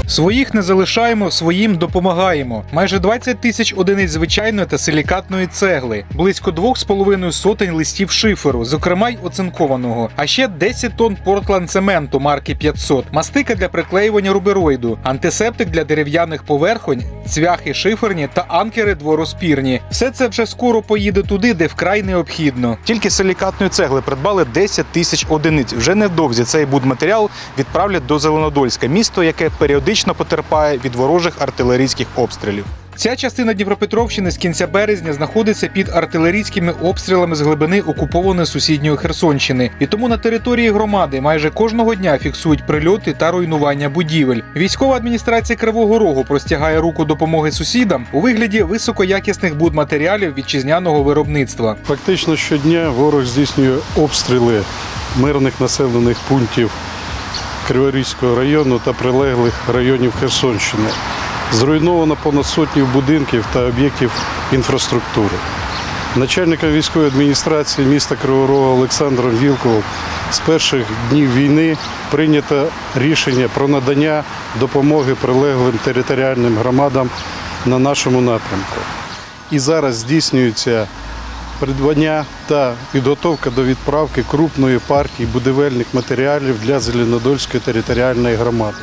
Своїх не залишаємо, своїм допомагаємо. Майже 20 тисяч одиниць звичайної та силікатної цегли, близько 2,5 сотень листів шиферу, зокрема й оцинкованого, а ще 10 тонн портланд-цементу марки 500, мастика для приклеювання рубероїду, антисептик для дерев'яних поверхонь, цвяхи шиферні та анкери дворозпірні. Все це вже скоро поїде туди, де вкрай необхідно. Тільки силікатної цегли придбали 10 тисяч одиниць. Вже невдовзі цей будматеріал відправлять до Зеленодольська, місто, яке періодично потерпає від ворожих артилерійських обстрілів. Ця частина Дніпропетровщини з кінця березня знаходиться під артилерійськими обстрілами з глибини окупованої сусідньої Херсонщини. І тому на території громади майже кожного дня фіксують прильоти та руйнування будівель. Військова адміністрація Кривого Рогу простягає руку допомоги сусідам у вигляді високоякісних будматеріалів вітчизняного виробництва. Фактично щодня ворог здійснює обстріли мирних населених пунктів Криворізького району та прилеглих районів Херсонщини. Зруйновано понад сотню будинків та об'єктів інфраструктури. Начальником військової адміністрації міста Кривого Рогу Олександром Вілкулом з перших днів війни прийнято рішення про надання допомоги прилеглим територіальним громадам на нашому напрямку. І зараз здійснюється придбання та підготовка до відправки крупної партії будівельних матеріалів для Зеленодольської територіальної громади.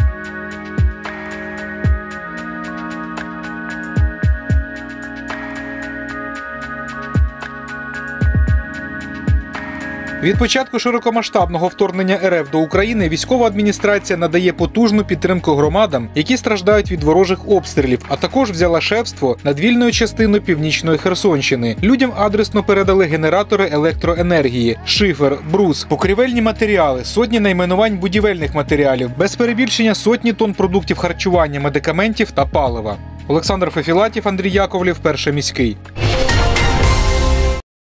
Від початку широкомасштабного вторгнення РФ до України військова адміністрація надає потужну підтримку громадам, які страждають від ворожих обстрілів, а також взяла шефство над вільною частиною північної Херсонщини. Людям адресно передали генератори електроенергії, шифер, брус, покрівельні матеріали, сотні найменувань будівельних матеріалів, без перебільшення сотні тонн продуктів харчування, медикаментів та палива. Олександр Фефілатів, Андрій Яковлів, Перший міський.